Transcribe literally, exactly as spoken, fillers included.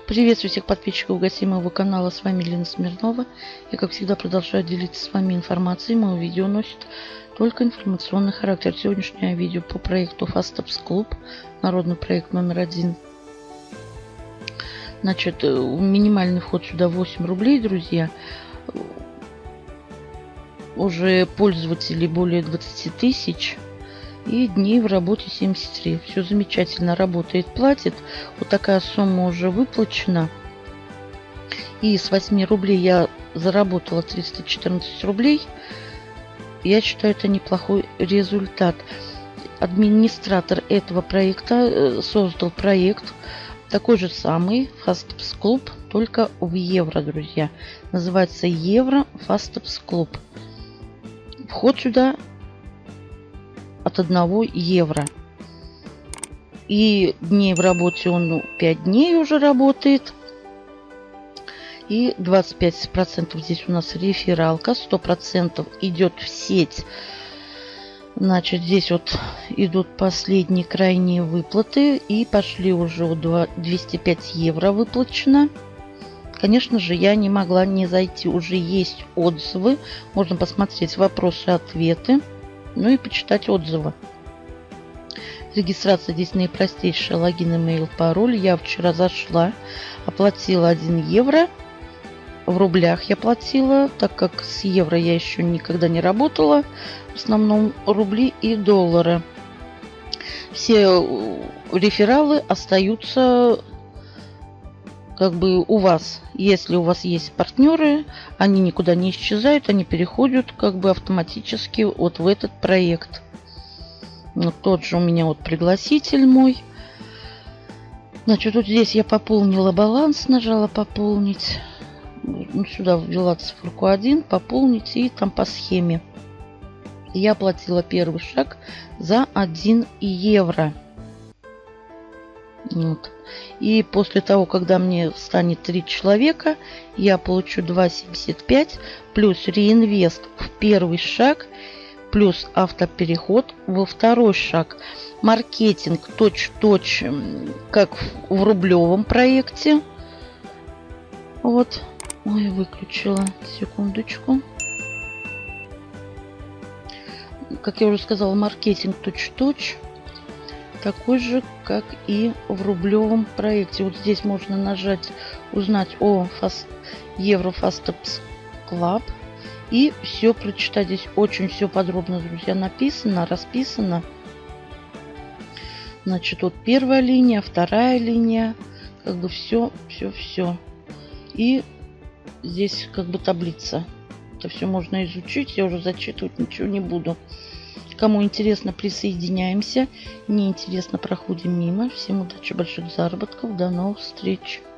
Приветствую всех подписчиков и гостей моего канала. С вами Лена Смирнова. Я, как всегда, продолжаю делиться с вами информацией. Мое видео носит только информационный характер. Сегодняшнее видео по проекту Fastapps Club. Народный проект номер один. Значит, минимальный вход сюда восемь рублей, друзья. Уже пользователей более двадцати тысяч. И дней в работе семьдесят три. Все замечательно работает, платит. Вот такая сумма уже выплачена. И с восьми рублей я заработала триста четырнадцать рублей. Я считаю, это неплохой результат. Администратор этого проекта создал проект такой же самый Fastapps Club, только в евро, друзья. Называется Евро Fastapps Club. Вход сюда от одного евро. И дней в работе он ну, пять дней уже работает. И двадцать пять процентов здесь у нас рефералка. сто процентов идет в сеть. Значит, здесь вот идут последние крайние выплаты. И пошли уже двести пять евро выплачено. Конечно же, я не могла не зайти. Уже есть отзывы. Можно посмотреть вопросы-ответы. Ну и почитать отзывы. Регистрация здесь наипростейшая. Логин, имейл, пароль. Я вчера зашла, оплатила один евро. В рублях я платила, так как с евро я еще никогда не работала. В основном рубли и доллары. Все рефералы остаются как бы у вас. Если у вас есть партнеры, они никуда не исчезают, они переходят как бы автоматически вот в этот проект. Вот тот же у меня вот пригласитель мой. Значит, вот здесь я пополнила баланс, нажала пополнить. Ну, сюда ввела циферку один, пополнить, и там по схеме. Я оплатила первый шаг за один евро. Вот. И после того, когда мне станет три человека, я получу два семьдесят пять плюс реинвест в первый шаг, плюс автопереход во второй шаг. Маркетинг точь-в-точь, как в рублевом проекте. Вот. Ой, выключила. Секундочку. Как я уже сказала, маркетинг точь-в-точь. Такой же, как и в рублевом проекте. Вот здесь можно нажать «Узнать о Fast... Евро Fastapps Club». И все прочитать. Здесь очень все подробно, друзья, написано, расписано. Значит, вот первая линия, вторая линия. Как бы все, все, все. И здесь как бы таблица. Это все можно изучить. Я уже зачитывать ничего не буду. Кому интересно, присоединяемся. Не интересно, проходим мимо. Всем удачи, больших заработков. До новых встреч.